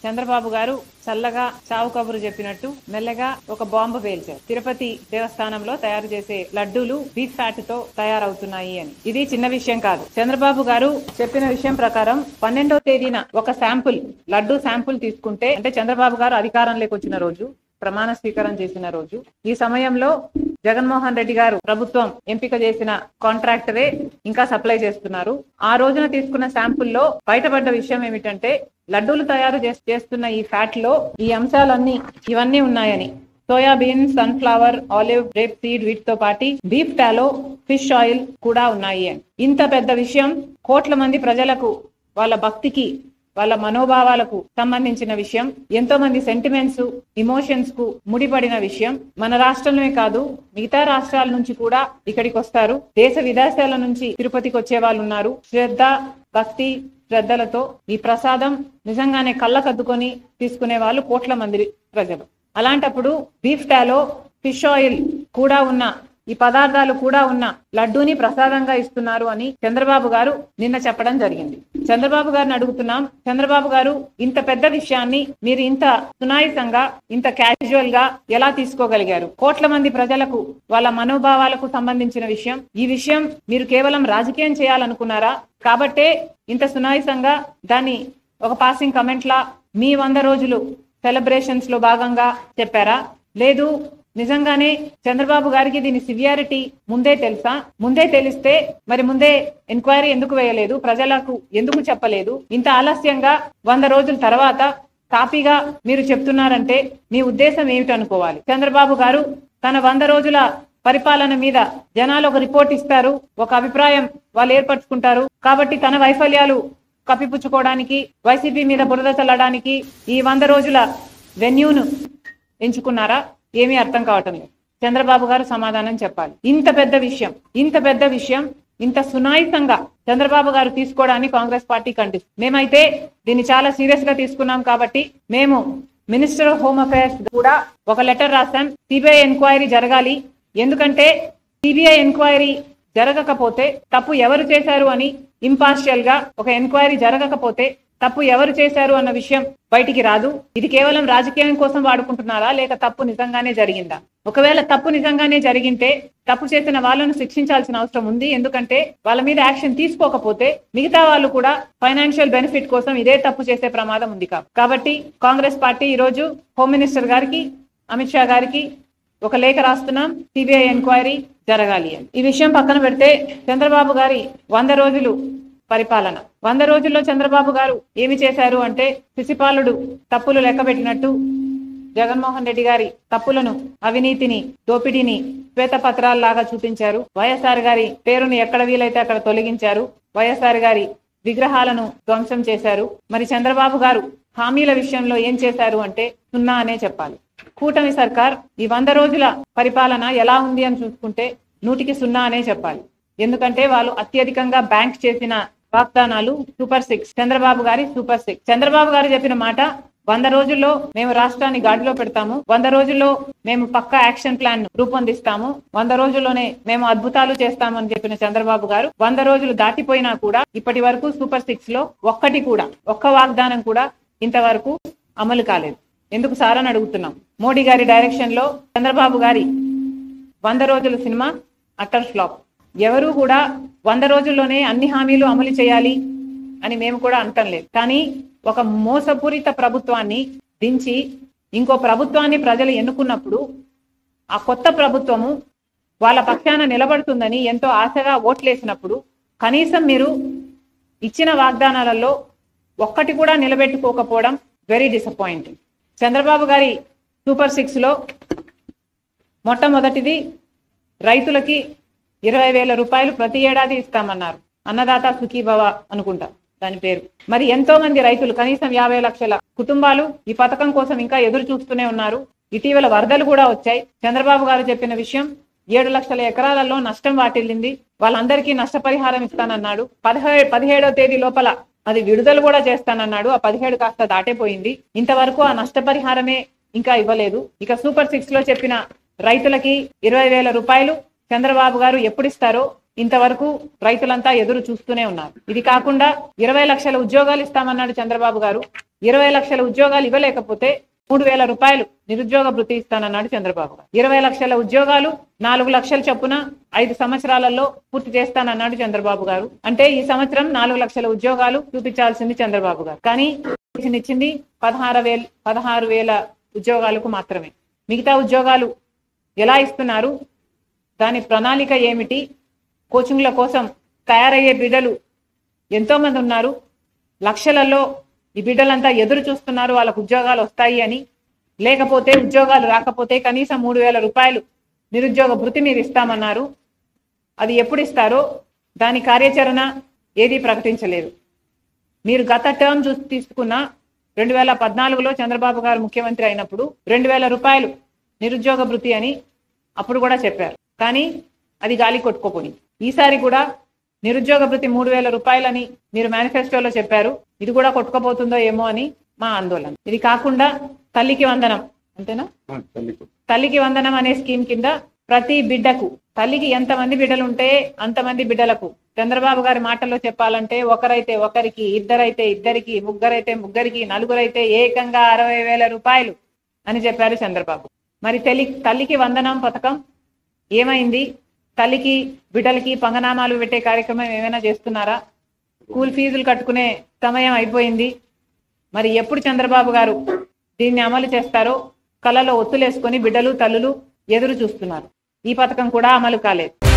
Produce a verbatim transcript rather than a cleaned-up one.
చంద్రబాబు గారు చల్లగా చావు కబురు చెప్పినట్టు మెల్లగా ఒక బాంబు పేల్చారు. తిరుపతి దేవస్థానంలో తయారు చేసే లడ్డూలు బీఫ్ ఫ్యాట్ తో తయారవుతున్నాయి అని. ఇది చిన్న విషయం కాదు. చంద్రబాబు గారు చెప్పిన విషయం ప్రకారం పన్నెండో తేదీన ఒక శాంపుల్ లడ్డూ శాంపుల్ తీసుకుంటే, అంటే చంద్రబాబు గారు అధికారంలోకి వచ్చిన రోజు, ప్రమాణ స్వీకారం చేసిన రోజు, ఈ సమయంలో జగన్మోహన్ రెడ్డి గారు ప్రభుత్వం ఎంపిక చేసిన కాంట్రాక్టరే ఇంకా సప్లై చేస్తున్నారు. ఆ రోజున తీసుకున్న శాంపుల్లో బయటపడ్డ విషయం ఏమిటంటే, లడ్డూలు తయారు చేస్తున్న ఈ ఫ్యాట్ లో ఈ అంశాలన్నీ ఇవన్నీ ఉన్నాయని. Soybean, sunflower, olive, rapeseed వీటితో పాటు బీఫ్ టాలో, ఫిష్ ఆయిల్ కూడా ఉన్నాయి అని. ఇంత పెద్ద విషయం కోట్ల మంది ప్రజలకు, వాళ్ళ భక్తికి, వాళ్ళ మనోభావాలకు సంబంధించిన విషయం, ఎంతో మంది సెంటిమెంట్స్, ఇమోషన్స్ కు ముడిపడిన విషయం. మన రాష్ట్రంలోనే కాదు, మిగతా రాష్ట్రాల నుంచి కూడా ఇక్కడికి వస్తారు. దేశ విదేశాల నుంచి తిరుపతికి వచ్చే వాళ్ళు ఉన్నారు. శ్రద్ధ, భక్తి, శ్రద్ధలతో ఈ ప్రసాదం నిజంగానే కళ్ళకద్దుకొని తీసుకునే వాళ్ళు కోట్ల మంది ప్రజలు. అలాంటప్పుడు బీఫ్ టాలో, ఫిష్ ఆయిల్ కూడా ఉన్న, ఈ పదార్థాలు కూడా ఉన్న లడ్డూని ప్రసాదంగా ఇస్తున్నారు అని చంద్రబాబు గారు నిన్న చెప్పడం జరిగింది. చంద్రబాబు గారిని అడుగుతున్నాం, చంద్రబాబు గారు ఇంత పెద్ద విషయాన్ని మీరు ఇంత సునాయసంగా, ఇంత క్యాజువల్ గా ఎలా తీసుకోగలిగారు? కోట్ల మంది ప్రజలకు, వాళ్ళ మనోభావాలకు సంబంధించిన విషయం. ఈ విషయం మీరు కేవలం రాజకీయం చేయాలనుకున్నారా? కాబట్టే ఇంత సునాయసంగా దాన్ని ఒక పాసింగ్ కమెంట్ లా మీ వంద రోజులు సెలబ్రేషన్స్ లో భాగంగా చెప్పారా? లేదు నిజంగానే చంద్రబాబు గారికి దీని సివియారిటీ ముందే తెలుసా? ముందే తెలిస్తే మరి ముందే ఎంక్వైరీ ఎందుకు వేయలేదు? ప్రజలకు ఎందుకు చెప్పలేదు? ఇంత ఆలస్యంగా వంద రోజుల తర్వాత కాపీగా మీరు చెప్తున్నారంటే మీ ఉద్దేశం ఏమిటి అనుకోవాలి? చంద్రబాబు గారు తన వంద రోజుల పరిపాలన మీద జనాలు ఒక రిపోర్ట్ ఇస్తారు, ఒక అభిప్రాయం వాళ్ళు ఏర్పరచుకుంటారు. కాబట్టి తన వైఫల్యాలు కప్పిపుచ్చుకోవడానికి, వైసీపీ మీద బురద చల్లడానికి ఈ వంద రోజుల వెన్యూను ఎంచుకున్నారా? ఏమీ అర్థం కావటం లేదు. చంద్రబాబు గారు సమాధానం చెప్పాలి. ఇంత పెద్ద విషయం, ఇంత పెద్ద విషయం ఇంత సునాయసంగా చంద్రబాబు గారు తీసుకోవడానికి కాంగ్రెస్ పార్టీ ఖండిస్తుంది. మేమైతే దీన్ని చాలా సీరియస్ గా తీసుకున్నాం. కాబట్టి మేము మినిస్టర్ ఆఫ్ హోమ్ అఫైర్స్ కూడా ఒక లెటర్ రాశాం, సిబిఐ ఎంక్వైరీ జరగాలి. ఎందుకంటే సిబిఐ ఎంక్వైరీ జరగకపోతే తప్పు ఎవరు చేశారు అని, ఇంపార్షియల్ గా ఒక ఎంక్వైరీ జరగకపోతే తప్పు ఎవరు చేశారు అన్న విషయం బయటికి రాదు. ఇది కేవలం రాజకీయం కోసం వాడుకుంటున్నారా, లేక తప్పు నిజంగానే జరిగిందా? ఒకవేళ తప్పు నిజంగానే జరిగింటే తప్పు చేసిన వాళ్ళను శిక్షించాల్సిన అవసరం ఉంది. ఎందుకంటే వాళ్ళ మీద యాక్షన్ తీసుకోకపోతే మిగతా వాళ్ళు కూడా ఫైనాన్షియల్ బెనిఫిట్ కోసం ఇదే తప్పు చేసే ప్రమాదం ఉంది. కాబట్టి కాంగ్రెస్ పార్టీ ఈ రోజు హోమ్ మినిస్టర్ గారికి, అమిత్ షా గారికి ఒక లేఖ రాస్తున్నాం, సిబిఐ ఎంక్వైరీ జరగాలి అని. ఈ విషయం పక్కన పెడితే చంద్రబాబు గారి వంద రోజులు పరిపాలన, వంద రోజుల్లో చంద్రబాబు గారు ఏమి చేశారు అంటే, శిశుపాలుడు తప్పులు లెక్క పెట్టినట్టు జగన్మోహన్ రెడ్డి గారి తప్పులను, అవినీతిని, దోపిడీని శ్వేతపత్రాల్లాగా చూపించారు. వైఎస్ఆర్ గారి పేరును ఎక్కడ వీలైతే అక్కడ తొలగించారు. వైఎస్ఆర్ గారి విగ్రహాలను ధ్వంసం చేశారు. మరి చంద్రబాబు గారు హామీల విషయంలో ఏం చేశారు అంటే సున్నా అనే చెప్పాలి. కూటమి సర్కార్ ఈ వంద రోజుల పరిపాలన ఎలా ఉంది అని చూసుకుంటే నూటికి సున్నా అనే చెప్పాలి. ఎందుకంటే వాళ్ళు అత్యధికంగా బ్యాంక్ చేసిన వాగ్దానాలు సూపర్ సిక్స్, చంద్రబాబు గారి సూపర్ సిక్స్. చంద్రబాబు గారు చెప్పిన మాట, వంద రోజుల్లో మేము రాష్ట్రాన్ని గాడిలో పెడతాము, వంద రోజుల్లో మేము పక్కా యాక్షన్ ప్లాన్ రూపొందిస్తాము, వంద రోజుల్లోనే మేము అద్భుతాలు చేస్తామని చెప్పిన చంద్రబాబు గారు వంద రోజులు దాటిపోయినా కూడా ఇప్పటి వరకు సూపర్ సిక్స్ లో ఒక్కటి కూడా, ఒక్క వాగ్దానం కూడా ఇంతవరకు అమలు కాలేదు. ఎందుకు సార్ అని అడుగుతున్నాం. మోడీ గారి డైరెక్షన్ లో చంద్రబాబు గారి వంద రోజుల సినిమా అటర్ ఫ్లాప్. ఎవరు కూడా వంద రోజుల్లోనే అన్ని హామీలు అమలు చేయాలి అని మేము కూడా అంటం లేదు. కానీ ఒక మోసపూరిత ప్రభుత్వాన్ని దించి ఇంకో ప్రభుత్వాన్ని ప్రజలు ఎన్నుకున్నప్పుడు ఆ కొత్త ప్రభుత్వము వాళ్ళ పక్షాన నిలబడుతుందని ఎంతో ఆశగా ఓట్లేసినప్పుడు కనీసం మీరు ఇచ్చిన వాగ్దానాలలో ఒక్కటి కూడా నిలబెట్టుకోకపోవడం వెరీ డిసప్పాయింటింగ్. చంద్రబాబు గారి సూపర్ సిక్స్ లో మొట్టమొదటిది రైతులకి ఇరవై వేల రూపాయలు ప్రతి ఏడాది ఇస్తామన్నారు. అన్నదాత సుఖీభవ అనుకుంటా దాని పేరు. మరి ఎంతో మంది రైతులు, కనీసం యాభై లక్షల కుటుంబాలు ఈ పథకం కోసం ఇంకా ఎదురు చూస్తూనే ఉన్నారు. ఇటీవల వరదలు కూడా వచ్చాయి. చంద్రబాబు గారు చెప్పిన విషయం, ఏడు లక్షల ఎకరాలలో నష్టం వాటిల్లింది, వాళ్ళందరికీ నష్టపరిహారం ఇస్తానన్నాడు. పదిహేడు పదిహేడవ తేదీ లోపల అది విడుదల కూడా చేస్తానన్నాడు. ఆ పదిహేడు కాస్త దాటిపోయింది. ఇంతవరకు ఆ నష్టపరిహారమే ఇంకా ఇవ్వలేదు. ఇక సూపర్ సిక్స్ లో చెప్పిన రైతులకి ఇరవై వేల రూపాయలు చంద్రబాబు గారు ఎప్పుడు ఇస్తారో ఇంతవరకు రైతులంతా ఎదురు చూస్తూనే ఉన్నారు. ఇది కాకుండా ఇరవై లక్షల ఉద్యోగాలు ఇస్తామన్నాడు చంద్రబాబు గారు. ఇరవై లక్షల ఉద్యోగాలు ఇవ్వలేకపోతే మూడు వేల రూపాయలు నిరుద్యోగ భృతి ఇస్తానన్నాడు చంద్రబాబు గారు. ఇరవై లక్షల ఉద్యోగాలు నాలుగు లక్షల చొప్పున ఐదు సంవత్సరాలలో పూర్తి చేస్తానన్నాడు చంద్రబాబు గారు. అంటే ఈ సంవత్సరం నాలుగు లక్షల ఉద్యోగాలు చూపించాల్సింది చంద్రబాబు గారు. కానీ ఇచ్చింది పదహారు వేల పదహారు వేల ఉద్యోగాలకు మాత్రమే. మిగతా ఉద్యోగాలు ఎలా ఇస్తున్నారు, దాని ప్రణాళిక ఏమిటి, కోచింగ్ల కోసం తయారయ్యే బిడ్డలు ఎంతో మంది ఉన్నారు. లక్షలలో ఈ బిడ్డలంతా ఎదురు చూస్తున్నారు వాళ్ళకు ఉద్యోగాలు వస్తాయి అని. లేకపోతే ఉద్యోగాలు రాకపోతే కనీసం మూడు వేల రూపాయలు నిరుద్యోగ భృతి మీరు ఇస్తామన్నారు. అది ఎప్పుడు ఇస్తారో దాని కార్యాచరణ ఏదీ ప్రకటించలేదు. మీరు గత టర్మ్ చూసి తీసుకున్న రెండు వేల పద్నాలుగులో చంద్రబాబు గారు ముఖ్యమంత్రి అయినప్పుడు రెండు వేల రూపాయలు నిరుద్యోగ భృతి అని అప్పుడు కూడా చెప్పారు. కానీ అది గాలి కొట్టుకోపోయింది. ఈసారి కూడా నిరుద్యోగ భృతి మూడు వేల రూపాయలని మీరు మేనిఫెస్టోలో చెప్పారు. ఇది కూడా కొట్టుకోపోతుందో ఏమో అని మా ఆందోళన. ఇది కాకుండా తల్లికి వందనం, అంతేనా, తల్లికి వందనం అనే స్కీమ్ కింద ప్రతి బిడ్డకు, తల్లికి ఎంతమంది బిడ్డలు ఉంటే అంతమంది బిడ్డలకు, చంద్రబాబు గారి మాటల్లో చెప్పాలంటే ఒకరైతే ఒకరికి, ఇద్దరైతే ఇద్దరికి, ముగ్గురైతే ముగ్గురికి, నలుగురైతే ఏకంగా అరవై వేల రూపాయలు అని చెప్పారు చంద్రబాబు. మరి తల్లి తల్లికి వందనం పథకం ఏమైంది? తల్లికి బిడ్డలకి పంగనామాలు పెట్టే కార్యక్రమం ఏమైనా చేస్తున్నారా? స్కూల్ ఫీజులు కట్టుకునే సమయం అయిపోయింది. మరి ఎప్పుడు చంద్రబాబు గారు దీన్ని అమలు చేస్తారో కళ్ళలో ఒత్తులేసుకొని బిడ్డలు తల్లులు ఎదురు చూస్తున్నారు. ఈ పథకం కూడా అమలు కాలేదు.